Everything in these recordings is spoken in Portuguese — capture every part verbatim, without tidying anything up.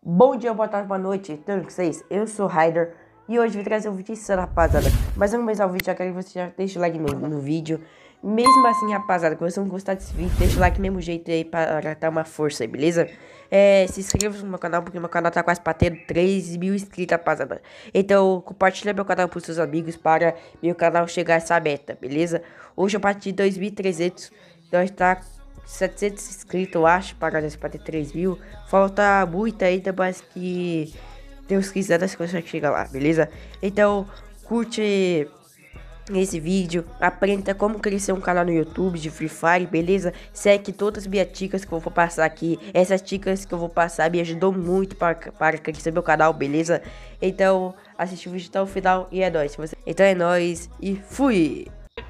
Bom dia, boa tarde, boa noite, tudo com vocês? Eu sou o Ryder e hoje vim trazer um vídeo insano, rapaziada. Mas antes de começar o vídeo, já quero que você já deixe o like no, no vídeo. Mesmo assim, rapaziada, se você não gostar desse vídeo, deixa o like do mesmo jeito aí para dar uma força aí, beleza? É, se inscreva no meu canal, porque meu canal tá quase batendo três mil inscritos, rapaziada. Então, compartilha meu canal pros seus amigos para meu canal chegar a essa meta, beleza? Hoje eu bati dois mil e trezentos, então está setecentos inscritos, eu acho, para nós bater três mil. Falta muito ainda, mas que Deus quiser nós conseguimos chegar lá, beleza? Então, curte esse vídeo, aprenda como crescer um canal no YouTube de Free Fire, beleza? Segue todas as minhas dicas que eu vou passar aqui. Essas dicas que eu vou passar me ajudou muito para, para crescer meu canal, beleza? Então, assiste o vídeo até o final e é nóis. Então é nóis e fui!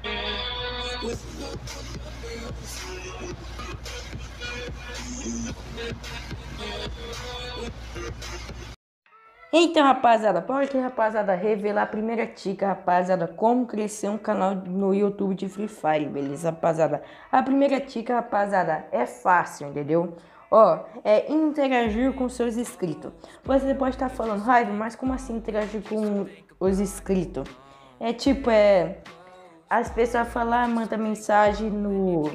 Então, rapaziada, pode que, rapaziada, revelar a primeira dica, rapaziada, como crescer um canal no YouTube de Free Fire, beleza, rapaziada? A primeira dica, rapaziada, é fácil, entendeu? Ó, é interagir com seus inscritos. Você pode estar falando, Raiva, mas como assim interagir com os inscritos? É tipo, é... as pessoas falam, manda mensagem no...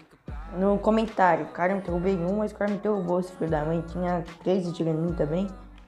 no comentário. Cara, me derrubei um, mas o cara me derrubou, esse filho da mãe. Tinha três de mim também.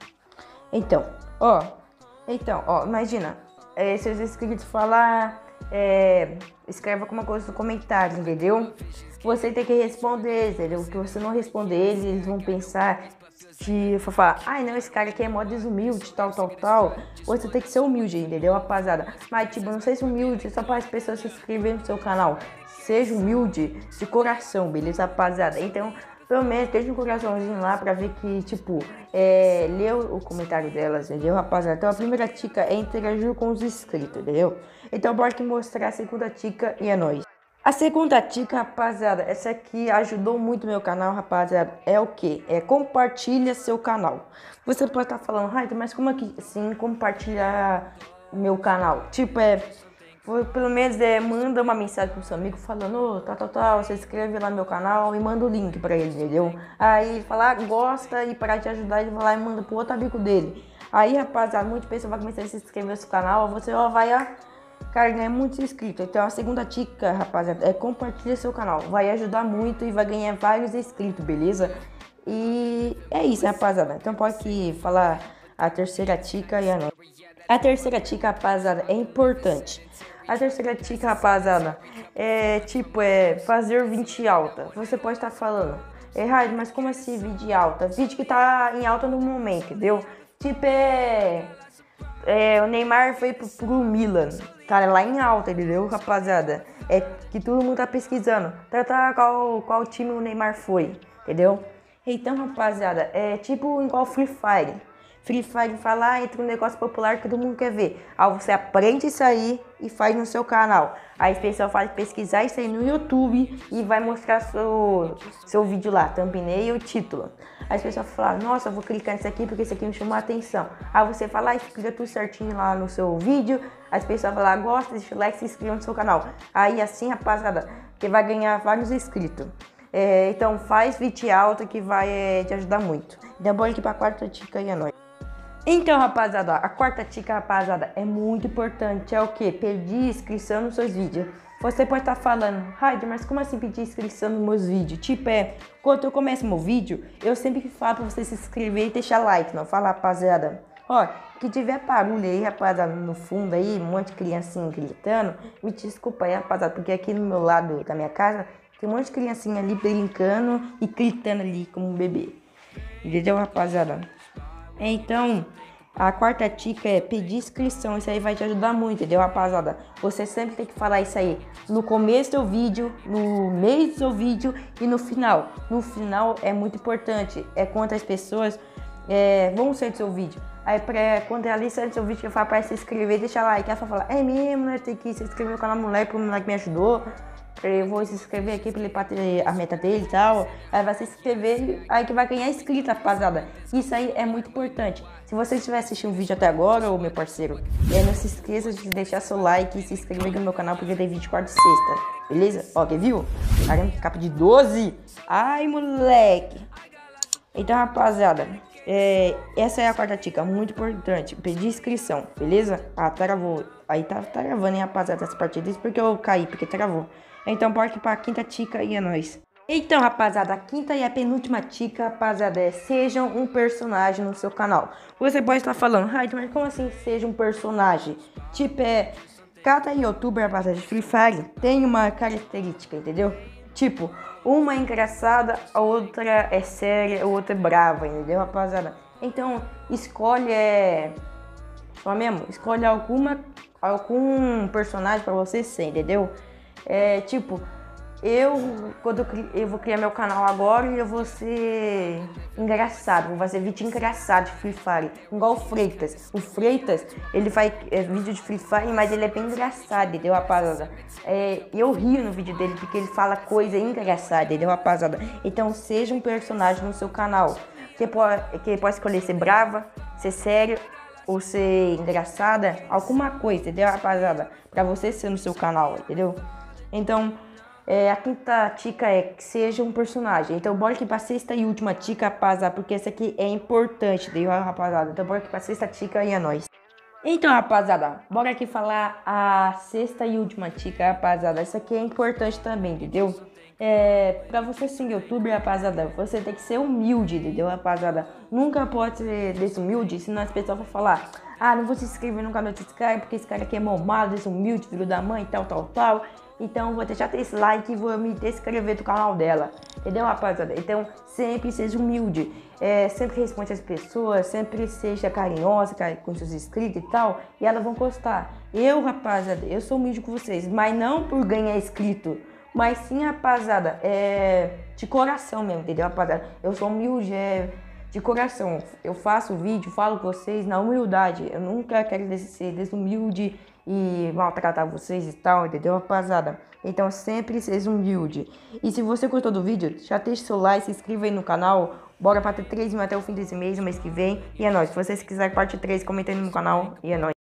Então, ó, então, ó, imagina, é, seus inscritos falar, é, escreve alguma coisa no comentário, entendeu? Você tem que responder, entendeu? Porque você não responder eles, eles vão pensar que, falar, ai não, esse cara aqui é mó desumilde, tal, tal, tal. Você tem que ser humilde, entendeu, rapaziada? Mas, tipo, não seja humilde só para as pessoas se inscreverem no seu canal. Seja humilde de coração, beleza, rapaziada? Então, pelo menos deixa um coraçãozinho lá pra ver que, tipo, é, lê o comentário delas, entendeu, rapaziada? Então a primeira dica é interagir com os inscritos, entendeu? Então bora que mostrar a segunda dica e é nóis. A segunda dica, rapaziada, essa aqui ajudou muito meu canal, rapaziada, é o que? É compartilha seu canal. Você pode estar falando, Raito, mas como aqui, assim, compartilhar o meu canal? Tipo, é... pelo menos é, manda uma mensagem pro seu amigo falando, ô, oh, tal, tal, tal, você inscreve lá no meu canal e manda o link pra ele, entendeu? Aí ele fala, gosta e para te ajudar, ele vai lá e manda pro outro amigo dele. Aí, rapaziada, muitas pessoas vão começar a se inscrever no seu canal, você ó, vai, ó, cara, ganhar muitos inscritos. Então a segunda dica, rapaziada, é compartilhar seu canal. Vai ajudar muito e vai ganhar vários inscritos, beleza? E é isso, rapaziada. Então pode que falar a terceira dica e a nossa. A terceira dica, rapaziada, é importante. A terceira dica, rapaziada, é tipo, é fazer vídeo alta. Você pode estar falando, errado, mas como assim vídeo alta? Vídeo que tá em alta no momento, entendeu? Tipo, é... é o Neymar foi pro, pro Milan, tá lá em alta, entendeu, rapaziada? É que todo mundo tá pesquisando, tá, tá, qual, qual time o Neymar foi, entendeu? Então, rapaziada, é tipo igual Free Fire. Free Fire falar entre um negócio popular que todo mundo quer ver. Aí você aprende isso aí e faz no seu canal. Aí o pessoal faz pesquisar isso aí no YouTube e vai mostrar seu, seu vídeo lá, thumbnail e o título. Aí as pessoas falam, nossa, eu vou clicar nisso aqui porque isso aqui me chamou a atenção. Aí você fala, explica tudo certinho lá no seu vídeo. Aí as pessoas falam, gosta, deixa o like e se inscreva no seu canal. Aí assim, rapaziada, você vai ganhar vários inscritos. É, então faz vídeo alto que vai é, te ajudar muito. Então bora aqui pra quarta dica e é nóis. Então, rapaziada, a quarta dica, rapaziada, é muito importante. É o que? Pedir inscrição nos seus vídeos. Você pode estar falando, Raider, mas como assim pedir inscrição nos meus vídeos? Tipo, é, quando eu começo meu vídeo, eu sempre falo pra você se inscrever e deixar like, não fala, rapaziada. Ó, que tiver barulho aí, rapaziada, no fundo aí, um monte de criancinha gritando, me desculpa aí, rapaziada, porque aqui no meu lado da minha casa, tem um monte de criancinha ali brincando e gritando ali como um bebê. Entendeu, rapaziada? Então, a quarta dica é pedir inscrição. Isso aí vai te ajudar muito, entendeu, rapaziada? Você sempre tem que falar isso aí no começo do vídeo, no meio do seu vídeo e no final. No final é muito importante. É quantas pessoas é, vão ser do seu vídeo. Aí, pra, quando ela sai do seu vídeo, que eu falo pra se inscrever, deixa like. Ela fala, é mesmo, né? Tem que se inscrever no canal moleque, porque o moleque me ajudou. Eu vou se inscrever aqui pra ele bater a meta dele e tal. Aí vai se inscrever, aí que vai ganhar inscrito, rapaziada. Isso aí é muito importante. Se você estiver assistindo o vídeo até agora, ô meu parceiro, é, não se esqueça de deixar seu like e se inscrever no meu canal, porque tem vídeo quarta e sexta. Beleza? Ó, quer viu? Caramba, capa de doze. Ai, moleque. Então, rapaziada, É, essa é a quarta dica, muito importante. Pedir inscrição, beleza? Ah, travou. Aí tá travando, hein, rapaziada, essa partida. Isso porque eu caí, porque travou. Então, bora pra quinta dica e é nóis. Então, rapaziada, a quinta e a penúltima dica, rapaziada, é sejam um personagem no seu canal. Você pode estar falando, Raid, mas como assim seja um personagem? Tipo, é... Cada youtuber, rapaziada, de Free Fire tem uma característica, entendeu? Tipo, uma é engraçada, a outra é séria, a outra é brava, entendeu, rapaziada? Então, escolhe, é... Só mesmo, escolhe alguma, algum personagem pra você ser, entendeu? É, tipo... Eu, quando eu, cri, eu vou criar meu canal agora e eu vou ser engraçado, vou fazer vídeo engraçado de Free Fire, igual o Freitas. O Freitas, ele faz é, vídeo de Free Fire, mas ele é bem engraçado, entendeu, rapaziada? É, eu rio no vídeo dele porque ele fala coisa engraçada, entendeu, rapaziada? Então seja um personagem no seu canal, que pode, que pode escolher ser brava, ser sério, ou ser engraçada, alguma coisa, entendeu, rapaziada? Pra você ser no seu canal, entendeu? Então... É, a quinta dica é que seja um personagem. Então bora aqui pra sexta e última dica, rapaziada, porque essa aqui é importante, deu, rapaziada. Então bora aqui pra sexta dica e é nóis. Então, rapaziada, bora aqui falar a sexta e última dica, rapaziada. Essa aqui é importante também, entendeu? É, pra você ser youtuber, rapaziada, você tem que ser humilde, entendeu, rapaziada? Nunca pode ser desumilde, senão as pessoas vão falar: ah, não vou se inscrever no canal desse cara, porque esse cara aqui é momado, desumilde, filho da mãe, tal, tal, tal. Então vou deixar esse like e vou me descrever do canal dela, entendeu, rapaziada? Então sempre seja humilde, é, sempre responde as pessoas, sempre seja carinhosa com seus inscritos e tal, e elas vão gostar. Eu, rapaziada, eu sou humilde com vocês, mas não por ganhar inscrito, mas sim, rapaziada, é de coração mesmo, entendeu, rapaziada? Eu sou humilde, é de coração. Eu faço vídeo, falo com vocês na humildade. Eu nunca quero ser desumilde e maltratar vocês e tal, entendeu, rapaziada? Então sempre seja humilde. E se você gostou do vídeo, já deixa seu like, se inscreva aí no canal. Bora pra ter três mil até o fim desse mês, mês que vem. E é nóis. Se vocês quiserem parte três, comenta aí no canal. E é nóis.